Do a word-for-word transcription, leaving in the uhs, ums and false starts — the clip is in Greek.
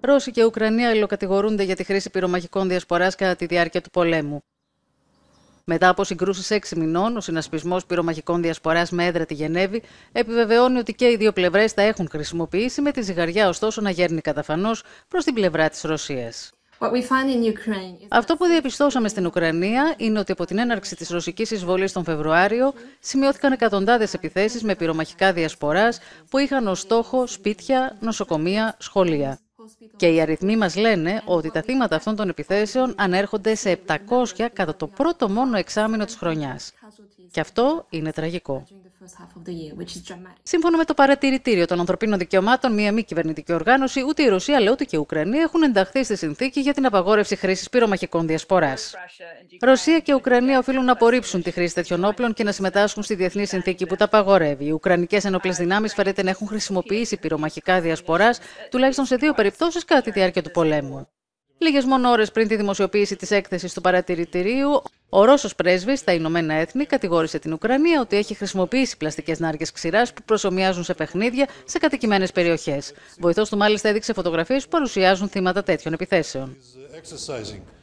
Ρώσοι και Ουκρανοί αλληλοκατηγορούνται για τη χρήση πυρομαχικών διασποράς κατά τη διάρκεια του πολέμου. Μετά από συγκρούσεις έξι μηνών, ο συνασπισμός πυρομαχικών διασποράς με έδρα τη Γενέβη επιβεβαιώνει ότι και οι δύο πλευρές τα έχουν χρησιμοποιήσει, με τη ζυγαριά ωστόσο να γέρνει καταφανώς προς την πλευρά της Ρωσίας. Αυτό που διαπιστώσαμε στην Ουκρανία είναι ότι από την έναρξη της ρωσικής εισβολής τον Φεβρουάριο σημειώθηκαν εκατοντάδες επιθέσεις με πυρομαχικά διασποράς που είχαν ως στόχο σπίτια, νοσοκομεία, σχολεία. Και οι αριθμοί μας λένε ότι τα θύματα αυτών των επιθέσεων ανέρχονται σε επτακόσια κατά το πρώτο μόνο εξάμηνο της χρονιάς. Και αυτό είναι τραγικό. Σύμφωνα με το Παρατηρητήριο των Ανθρωπίνων Δικαιωμάτων, μία μη κυβερνητική οργάνωση, ούτε η Ρωσία αλλά ούτε και η Ουκρανία έχουν ενταχθεί στη συνθήκη για την απαγόρευση χρήσης πυρομαχικών διασποράς. Ρωσία και Ουκρανία οφείλουν να απορρίψουν τη χρήση τέτοιων όπλων και να συμμετάσχουν στη διεθνή συνθήκη που τα απαγορεύει. Οι Ουκρανικές ενόπλες δυνάμεις φαίνεται να έχουν χρησιμοποιήσει πυρομαχικά διασποράς τουλάχιστον σε δύο περιπτώσεις κατά τη διάρκεια του πολέμου. Λίγες μόνο ώρες πριν τη δημοσιοποίηση της έκθεσης του Παρατηρητηρίου, ο Ρώσος πρέσβης στα Ηνωμένα Έθνη κατηγόρησε την Ουκρανία ότι έχει χρησιμοποιήσει πλαστικές νάρκες ξηράς που προσομοιάζουν σε παιχνίδια σε κατοικημένες περιοχές. Βοηθός του μάλιστα έδειξε φωτογραφίες που παρουσιάζουν θύματα τέτοιων επιθέσεων.